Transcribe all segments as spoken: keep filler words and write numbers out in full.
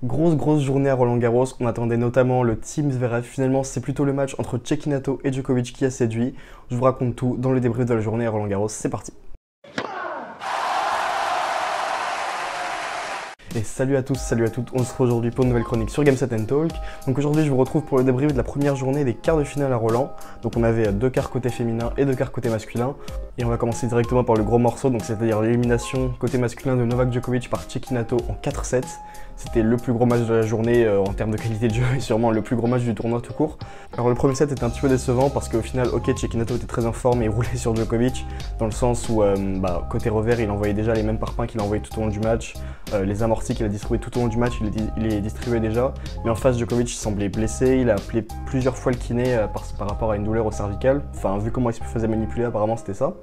Grosse grosse journée à Roland Garros, on attendait notamment le Team Zverev, finalement c'est plutôt le match entre Cecchinato et Djokovic qui a séduit. Je vous raconte tout dans le débrief de la journée à Roland Garros, c'est parti. Et salut à tous, salut à toutes, on se retrouve aujourd'hui pour une nouvelle chronique sur Game Set and Talk. Donc aujourd'hui je vous retrouve pour le débrief de la première journée des quarts de finale à Roland. Donc on avait deux quarts côté féminin et deux quarts côté masculin. Et on va commencer directement par le gros morceau, donc c'est-à-dire l'élimination côté masculin de Novak Djokovic par Cecchinato en quatre sept. C'était le plus gros match de la journée euh, en termes de qualité de jeu et sûrement le plus gros match du tournoi tout court. Alors le premier set était un petit peu décevant parce qu'au final, ok, Cecchinato était très en forme et roulait sur Djokovic dans le sens où euh, bah, côté revers, il envoyait déjà les mêmes parpaings qu'il a envoyés tout au long du match. Euh, les amortis qu'il a distribués tout au long du match, il les, il les distribuait déjà. Mais en face, Djokovic semblait blessé, il a appelé plusieurs fois le kiné euh, par, par rapport à une douleur au cervical. Enfin, vu comment il se faisait manipuler, apparemment c'était ça.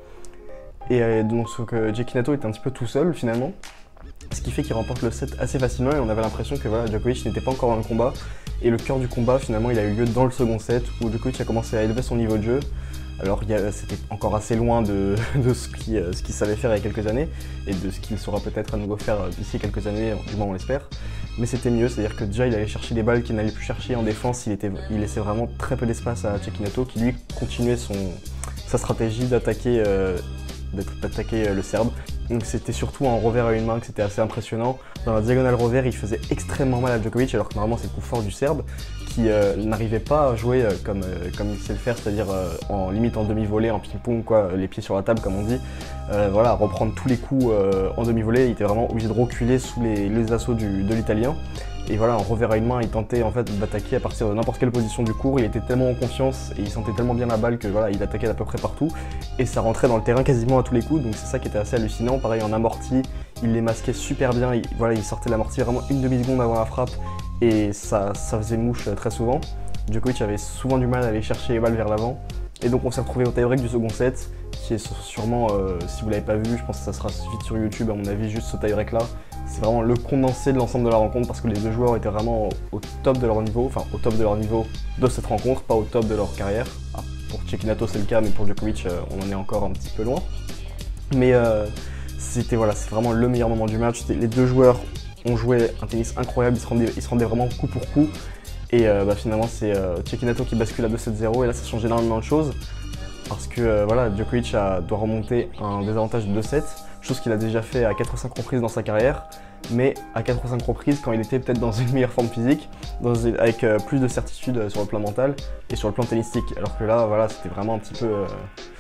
Et euh, donc euh, Cecchinato était un petit peu tout seul finalement. Ce qui fait qu'il remporte le set assez facilement et on avait l'impression que voilà, Djokovic n'était pas encore dans le combat. Et le cœur du combat, finalement, il a eu lieu dans le second set où Djokovic a commencé à élever son niveau de jeu. Alors c'était encore assez loin de, de ce qu'il euh, ce qu'il savait faire il y a quelques années et de ce qu'il saura peut-être à nouveau faire d'ici quelques années, du moins on l'espère. Mais c'était mieux, c'est-à-dire que déjà il allait chercher des balles qu'il n'allait plus chercher en défense, il, était, il laissait vraiment très peu d'espace à Cecchinato qui lui continuait son, sa stratégie d'attaquer euh, d'attaquer euh, le Serbe. Donc c'était surtout en revers à une main que c'était assez impressionnant. Dans la diagonale revers, il faisait extrêmement mal à Djokovic alors que normalement c'est le coup fort du Serbe qui euh, n'arrivait pas à jouer euh, comme, euh, comme il sait le faire, c'est-à-dire euh, en limite en demi-volée, en ping-pong, quoi, les pieds sur la table comme on dit. Euh, voilà, reprendre tous les coups euh, en demi-volée, il était vraiment obligé de reculer sous les, les assauts du, de l'Italien. Et voilà, en revers à une main, il tentait en fait d'attaquer à partir de n'importe quelle position du court. Il était tellement en confiance et il sentait tellement bien la balle que voilà, il attaquait d'à peu près partout. Et ça rentrait dans le terrain quasiment à tous les coups, donc c'est ça qui était assez hallucinant. Pareil en amorti, il les masquait super bien. Il, voilà, il sortait l'amorti vraiment une demi-seconde avant la frappe et ça, ça faisait mouche très souvent. Djokovic avait souvent du mal à aller chercher les balles vers l'avant. Et donc on s'est retrouvé au tie-break du second set, qui est sûrement, euh, si vous l'avez pas vu, je pense que ça sera vite sur YouTube à mon avis, juste ce tie-break là. C'est vraiment le condensé de l'ensemble de la rencontre parce que les deux joueurs étaient vraiment au top de leur niveau, enfin au top de leur niveau de cette rencontre, pas au top de leur carrière. Ah, pour Cecchinato c'est le cas, mais pour Djokovic euh, on en est encore un petit peu loin. Mais euh, c'était voilà, c'est vraiment le meilleur moment du match. Les deux joueurs ont joué un tennis incroyable, ils se rendaient, ils se rendaient vraiment coup pour coup. Et euh, bah, finalement c'est euh, Cecchinato qui bascule à deux sept zéro et là ça change énormément de choses. Parce que euh, voilà, Djokovic a, doit remonter un désavantage de deux sept, chose qu'il a déjà fait à quatre ou cinq reprises dans sa carrière, mais à quatre ou cinq reprises quand il était peut-être dans une meilleure forme physique, dans, avec euh, plus de certitude sur le plan mental et sur le plan tennistique. Alors que là, voilà, c'était vraiment un petit peu... Euh,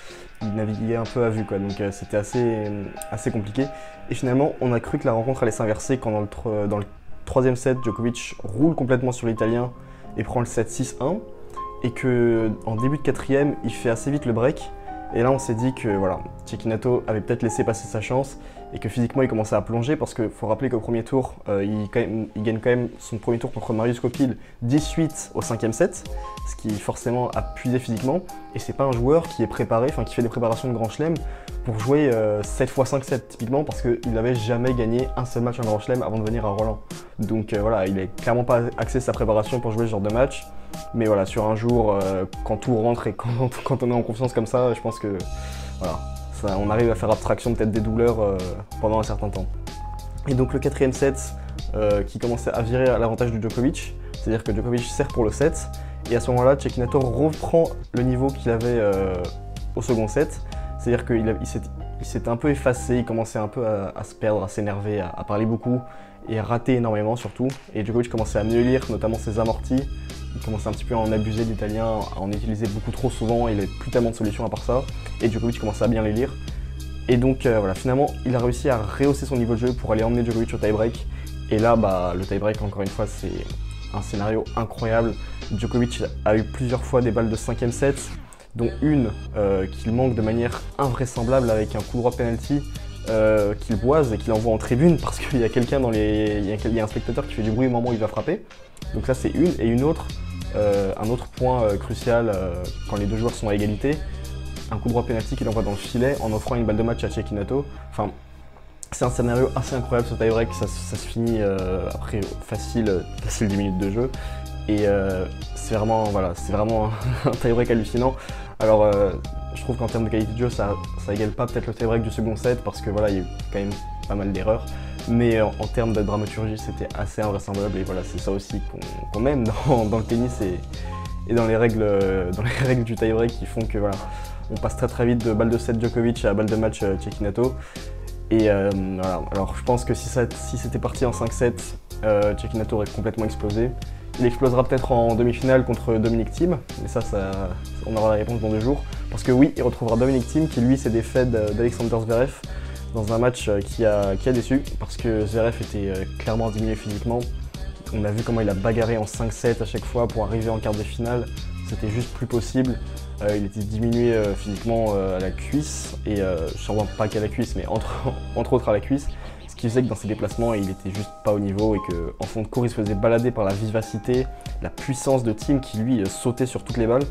il naviguait un peu à vue, quoi, donc euh, c'était assez, assez compliqué. Et finalement, on a cru que la rencontre allait s'inverser quand dans le, dans le troisième set, Djokovic roule complètement sur l'Italien et prend le set six un. Et qu'en début de quatrième, il fait assez vite le break. Et là, on s'est dit que voilà, Cecchinato avait peut-être laissé passer sa chance et que physiquement, il commençait à plonger parce qu'il faut rappeler qu'au premier tour, euh, il, quand même, il gagne quand même son premier tour contre Marius Copil dix-huit au cinquième set, ce qui forcément a puisé physiquement. Et c'est pas un joueur qui est préparé, enfin qui fait des préparations de grand chelem pour jouer euh, sept fois cinq sept typiquement parce qu'il n'avait jamais gagné un seul match en grand chelem avant de venir à Roland. Donc euh, voilà, il n'est clairement pas axé sa préparation pour jouer ce genre de match. Mais voilà, sur un jour, euh, quand tout rentre et quand, quand on est en confiance comme ça, je pense que voilà, ça, on arrive à faire abstraction peut-être des douleurs euh, pendant un certain temps. Et donc le quatrième set euh, qui commençait à virer à l'avantage du Djokovic, c'est-à-dire que Djokovic sert pour le set, et à ce moment-là, Cecchinato reprend le niveau qu'il avait euh, au second set, c'est-à-dire qu'il il s'était un peu effacé, il commençait un peu à, à se perdre, à s'énerver, à, à parler beaucoup et à rater énormément surtout. Et Djokovic commençait à mieux lire, notamment ses amortis. Il commençait un petit peu à en abuser de l'italien, à en utiliser beaucoup trop souvent, il n'avait plus tellement de solutions à part ça. Et Djokovic commençait à bien les lire. Et donc euh, voilà, finalement, il a réussi à rehausser son niveau de jeu pour aller emmener Djokovic au tie-break. Et là, bah, le tie-break, encore une fois, c'est un scénario incroyable. Djokovic a eu plusieurs fois des balles de cinquième set, dont une euh, qu'il manque de manière invraisemblable avec un coup droit penalty euh, qu'il boise et qu'il envoie en tribune parce qu'il y a quelqu'un dans les... Il y a, il y a un spectateur qui fait du bruit au moment où il va frapper. Donc ça c'est une, et une autre, euh, un autre point euh, crucial euh, quand les deux joueurs sont à égalité, un coup droit penalty qu'il envoie dans le filet en offrant une balle de match à Cecchinato. Enfin, c'est un scénario assez incroyable ce tie-break, ça, ça se finit euh, après facile, facile dix minutes de jeu. Et euh, c'est vraiment, voilà, c'est vraiment un tie-break hallucinant. Alors euh, je trouve qu'en termes de qualité de jeu, ça, ça égale pas peut-être le tie-break du second set parce que voilà, il y a eu quand même pas mal d'erreurs. Mais en, en termes de dramaturgie, c'était assez invraisemblable. Et voilà, c'est ça aussi qu'on qu'on aime dans, dans le tennis et, et dans, les règles, dans les règles du tie-break qui font que voilà, on passe très très vite de balle de set Djokovic à balle de match euh, Cecchinato. Et euh, voilà, alors je pense que si, ça, si c'était parti en cinq sept, euh, Cecchinato aurait complètement explosé. Il explosera peut-être en demi-finale contre Dominic Thiem, mais ça, ça, on aura la réponse dans deux jours. Parce que oui, il retrouvera Dominic Thiem qui lui s'est défait d'Alexander Zverev dans un match qui a, qui a déçu, parce que Zverev était clairement diminué physiquement. On a vu comment il a bagarré en cinq sept à chaque fois pour arriver en quart de finale, c'était juste plus possible. Euh, il était diminué euh, physiquement euh, à la cuisse, et euh, sûrement pas qu'à la cuisse, mais entre, entre autres à la cuisse. Ce qui faisait que dans ses déplacements, il était juste pas au niveau et qu'en fond de cours, il se faisait balader par la vivacité, la puissance de Thiem qui lui sautait sur toutes les balles.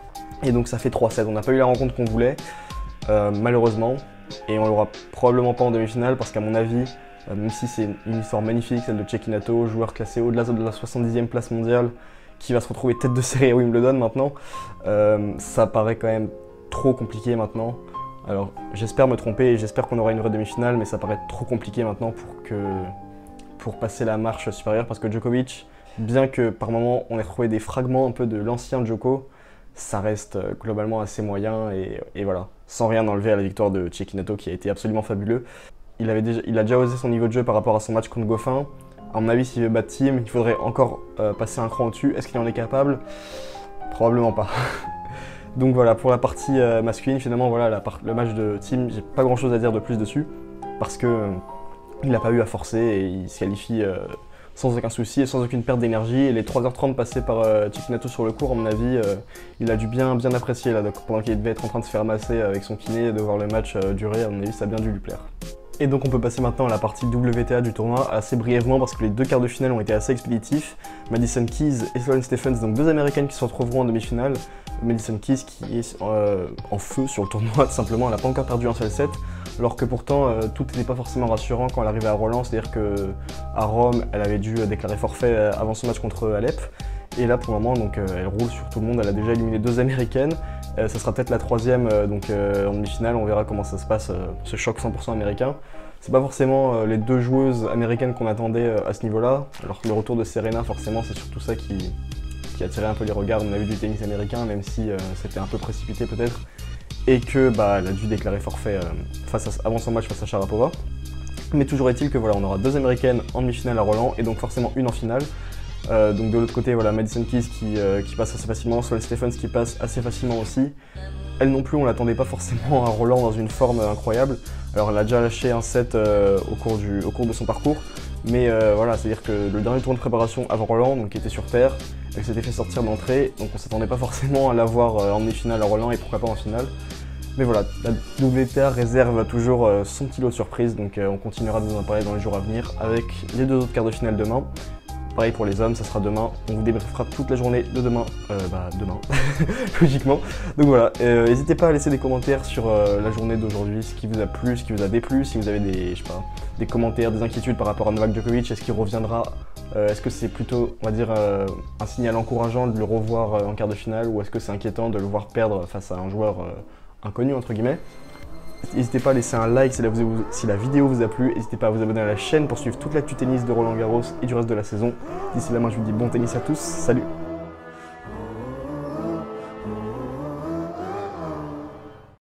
Et donc ça fait trois sept. On n'a pas eu la rencontre qu'on voulait, euh, malheureusement. Et on l'aura probablement pas en demi-finale parce qu'à mon avis, euh, même si c'est une histoire magnifique, celle de Cecchinato, joueur classé au-delà de la soixante-dixième place mondiale, qui va se retrouver tête de série à Wimbledon maintenant, euh, ça paraît quand même trop compliqué maintenant. Alors j'espère me tromper et j'espère qu'on aura une vraie demi-finale, mais ça paraît trop compliqué maintenant pour, que, pour passer la marche supérieure parce que Djokovic, bien que par moments on ait retrouvé des fragments un peu de l'ancien Djoko, ça reste globalement assez moyen et, et voilà, sans rien enlever à la victoire de Cecchinato qui a été absolument fabuleux. Il, avait déjà, il a déjà osé son niveau de jeu par rapport à son match contre Goffin. À mon avis, s'il veut battre Thiem, il faudrait encore euh, passer un cran au-dessus. Est-ce qu'il en est capable? Probablement pas. Donc voilà, pour la partie euh, masculine, finalement, voilà, la part, le match de Thiem, j'ai pas grand-chose à dire de plus dessus, parce que euh, il n'a pas eu à forcer et il se qualifie euh, sans aucun souci et sans aucune perte d'énergie. Et les trois heures trente passées par euh, Cecchinato sur le court, à mon avis, euh, il a dû bien, bien apprécier là, donc, pendant qu'il devait être en train de se faire masser avec son kiné et de voir le match euh, durer. À mon avis, ça a bien dû lui plaire. Et donc on peut passer maintenant à la partie W T A du tournoi assez brièvement parce que les deux quarts de finale ont été assez expéditifs. Madison Keys et Sloane Stephens, donc deux américaines qui se retrouveront en demi-finale. Madison Keys qui est euh, en feu sur le tournoi, tout simplement, elle n'a pas encore perdu un seul set, alors que pourtant euh, tout n'était pas forcément rassurant quand elle arrivait à Roland, c'est-à-dire qu'à Rome, elle avait dû déclarer forfait avant son match contre Alep. Et là pour le moment, donc, euh, elle roule sur tout le monde, elle a déjà éliminé deux américaines. Euh, ça sera peut-être la troisième euh, donc, euh, en demi-finale, on verra comment ça se passe, euh, ce choc cent pour cent américain. C'est pas forcément euh, les deux joueuses américaines qu'on attendait euh, à ce niveau-là, alors que le retour de Serena, forcément, c'est surtout ça qui, qui attirait un peu les regards, on a vu du tennis américain, même si euh, c'était un peu précipité peut-être, et que bah, elle a dû déclarer forfait euh, face à, avant son match face à Sharapova. Mais toujours est-il que voilà, on aura deux américaines en demi-finale à Roland, et donc forcément une en finale. Euh, donc de l'autre côté, voilà, Madison Keys qui, euh, qui passe assez facilement, Sloane Stephens qui passe assez facilement aussi. Elle non plus, on l'attendait pas forcément à Roland dans une forme incroyable. Alors elle a déjà lâché un set euh, au, cours du, au cours de son parcours, mais euh, voilà, c'est-à-dire que le dernier tour de préparation avant Roland, donc qui était sur terre, elle s'était fait sortir d'entrée, donc on s'attendait pas forcément à la voir euh, en demi-finale à Roland et pourquoi pas en finale. Mais voilà, la W T A réserve toujours euh, son petit lot de surprise, donc euh, on continuera de vous en parler dans les jours à venir avec les deux autres quarts de finale demain. Pareil pour les hommes, ça sera demain. On vous débriefera toute la journée de demain. Euh, bah, demain, logiquement. Donc voilà, euh, n'hésitez pas à laisser des commentaires sur euh, la journée d'aujourd'hui, ce qui vous a plu, ce qui vous a déplu, si vous avez des, je sais pas, des commentaires, des inquiétudes par rapport à Novak Djokovic, est-ce qu'il reviendra, euh, est-ce que c'est plutôt, on va dire, euh, un signal encourageant de le revoir euh, en quart de finale, ou est-ce que c'est inquiétant de le voir perdre face à un joueur euh, inconnu, entre guillemets. N'hésitez pas à laisser un like si la, si la vidéo vous a plu, n'hésitez pas à vous abonner à la chaîne pour suivre toute l'actu tennis de Roland Garros et du reste de la saison. D'ici là, moi je vous dis bon tennis à tous, salut!